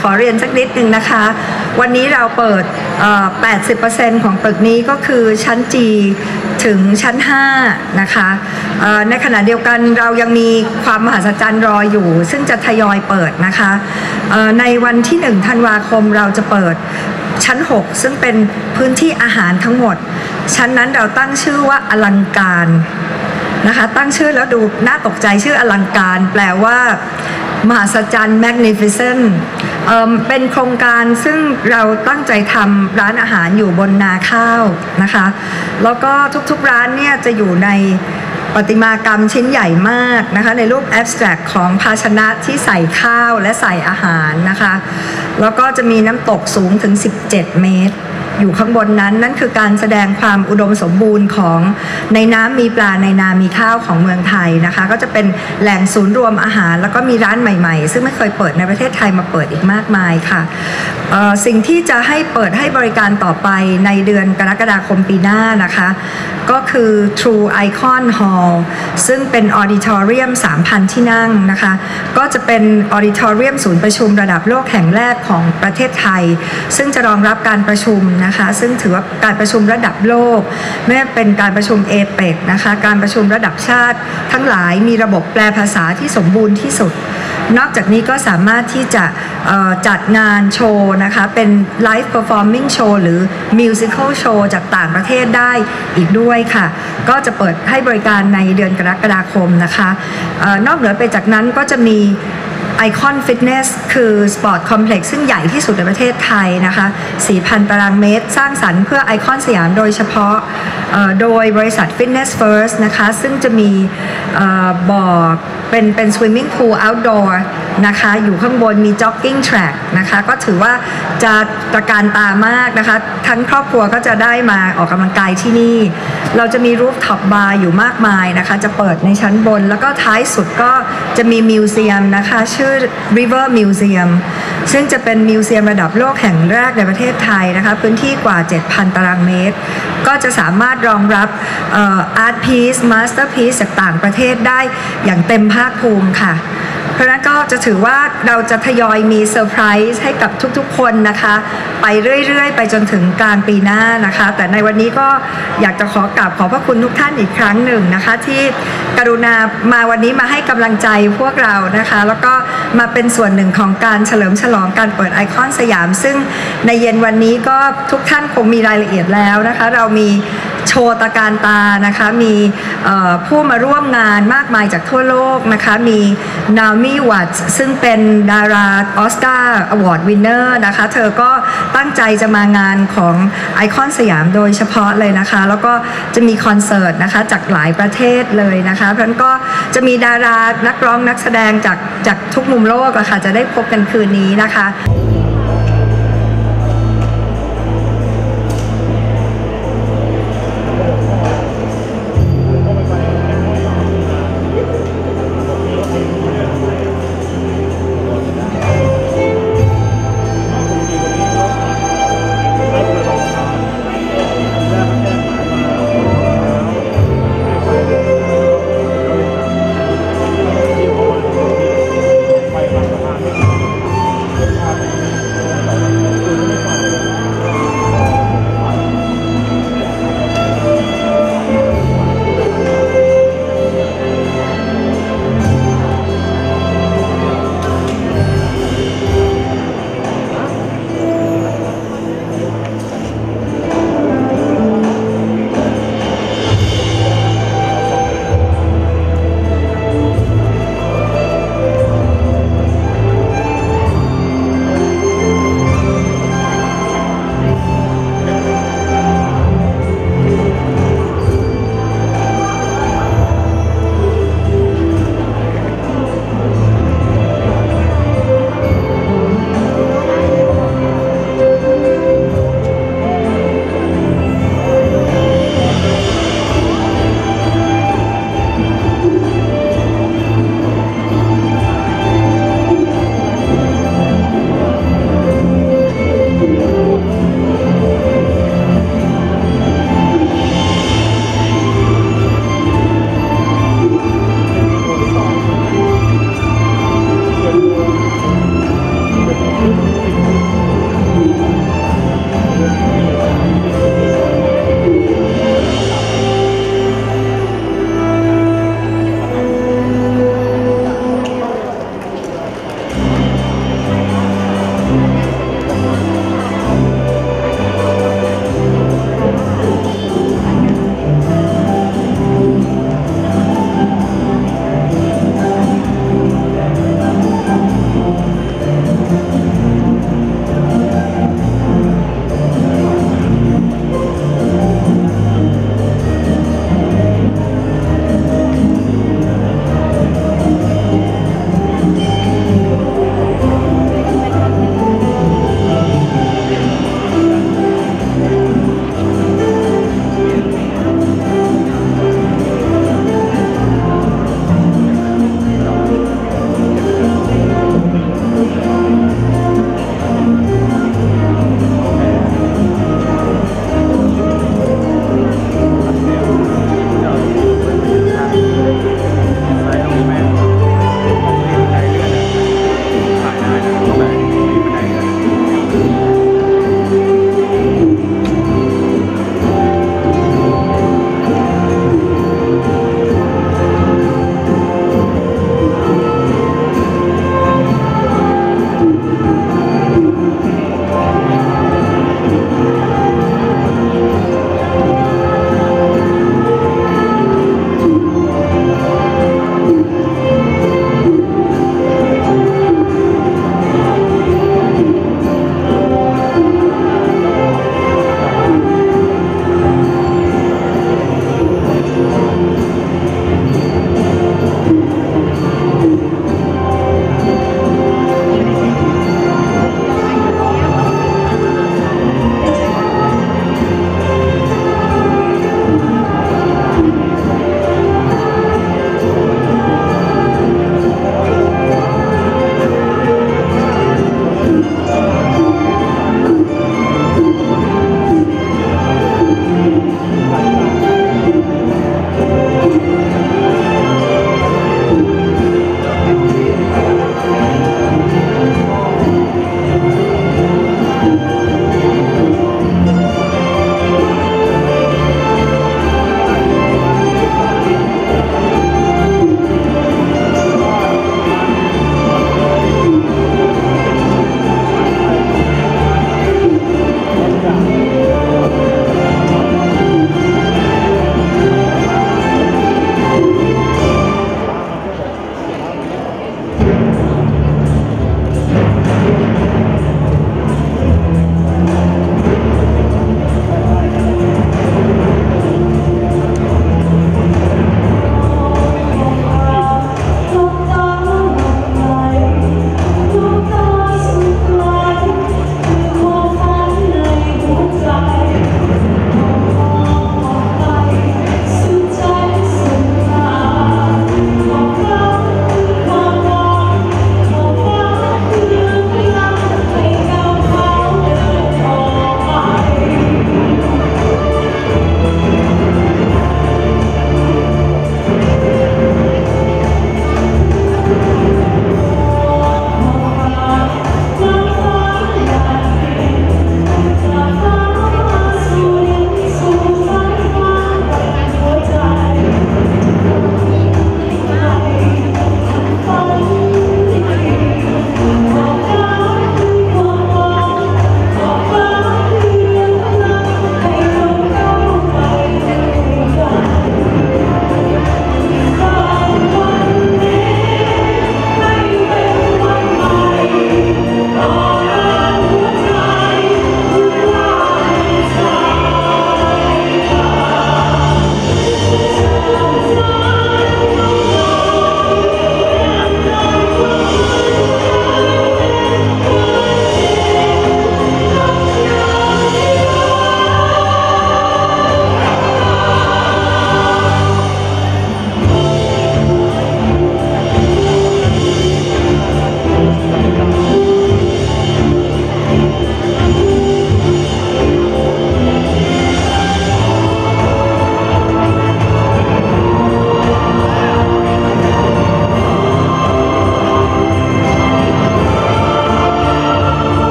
ขอเรียนสักนิดนึงนะคะวันนี้เราเปิด80% ของตึกนี้ก็คือชั้น G ถึงชั้น5นะคะในขณะเดียวกันเรายังมีความมหัศจรรย์รออยู่ซึ่งจะทยอยเปิดนะคะในวันที่1 ธันวาคมเราจะเปิดชั้น6ซึ่งเป็นพื้นที่อาหารทั้งหมดชั้นนั้นเราตั้งชื่อว่าอลังการนะคะตั้งชื่อแล้วดูน่าตกใจชื่ออลังการแปลว่ามหัศจรรย์ magnificent เป็นโครงการซึ่งเราตั้งใจทำร้านอาหารอยู่บนนาข้าวนะคะแล้วก็ทุกๆร้านเนี่ยจะอยู่ในประติมากรรมชิ้นใหญ่มากนะคะในรูป abstract ของภาชนะที่ใส่ข้าวและใส่อาหารนะคะแล้วก็จะมีน้ำตกสูงถึง17 เมตรอยู่ข้างบนนั้นนั่นคือการแสดงความอุดมสมบูรณ์ของในน้ำมีปลาในนามีข้าวของเมืองไทยนะคะก็จะเป็นแหล่งศูนย์รวมอาหารแล้วก็มีร้านใหม่ๆซึ่งไม่เคยเปิดในประเทศไทยมาเปิดอีกมากมายค่ะสิ่งที่จะให้เปิดให้บริการต่อไปในเดือนกรกฎาคมปีหน้านะคะก็คือ True Icon Hall ซึ่งเป็นออดิทอเรียม 3,000 ที่นั่งนะคะก็จะเป็นออดิทอเรียมศูนย์ประชุมระดับโลกแห่งแรกของประเทศไทยซึ่งจะรองรับการประชุมนะคะซึ่งถือว่าการประชุมระดับโลกไม่ว่าเป็นการประชุมเอเปกนะคะการประชุมระดับชาติทั้งหลายมีระบบแปลภาษาที่สมบูรณ์ที่สุดนอกจากนี้ก็สามารถที่จะจัดงานโชว์นะคะเป็น Live Performing Show หรือ Musical Show จากต่างประเทศได้อีกด้วยค่ะก็จะเปิดให้บริการในเดือนกรกฎาคมนะคะนอกเหนือไปจากนั้นก็จะมีไอคอนฟิตเนสคือสปอร์ตคอมเพล็กซ์ซึ่งใหญ่ที่สุดในประเทศไทยนะคะ 4,000 ตารางเมตรสร้างสรรค์เพื่อไอคอนสยามโดยเฉพาะโดยบริษัท Fitness First นะคะซึ่งจะมีบ่อเป็น swimming pool outdoor นะคะอยู่ข้างบนมี jogging track นะคะก็ถือว่าจะตระการตามากนะคะทั้งครอบครัวก็จะได้มาออกกำลังกายที่นี่เราจะมี rooftop bar อยู่มากมายนะคะจะเปิดในชั้นบนแล้วก็ท้ายสุดก็จะมีมิวเซียมนะคะชื่อ River Museum ซึ่งจะเป็นมิวเซียมระดับโลกแห่งแรกในประเทศไทยนะคะพื้นที่กว่า 7,000 ตารางเมตรก็จะสามารถรองรับart piece masterpiece จากต่างประเทศได้อย่างเต็มภาคภูมิค่ะเพราะนั้นก็จะถือว่าเราจะทยอยมีเซอร์ไพรส์ให้กับทุกๆคนนะคะไปเรื่อยๆไปจนถึงกลางปีหน้านะคะแต่ในวันนี้ก็อยากจะขอกราบขอบพระคุณทุกท่านอีกครั้งหนึ่งนะคะที่กรุณามาวันนี้มาให้กำลังใจพวกเรานะคะแล้วก็มาเป็นส่วนหนึ่งของการเฉลิมฉลองการเปิดไอคอนสยามซึ่งในเย็นวันนี้ก็ทุกท่านคงมีรายละเอียดแล้วนะคะเรามีโชว์ตะการตานะคะมีผู้มาร่วมงานมากมายจากทั่วโลกนะคะมีนาโอมิวัตส์ซึ่งเป็นดาราออสการ์อวอร์ดวินเนอร์นะคะเธอก็ตั้งใจจะมางานของไอคอนสยามโดยเฉพาะเลยนะคะแล้วก็จะมีคอนเสิร์ตนะคะจากหลายประเทศเลยนะคะเพราะฉะนั้นก็จะมีดารานักร้องนักแสดงจากทุกมุมโลกอะค่ะจะได้พบกันคืนนี้นะคะ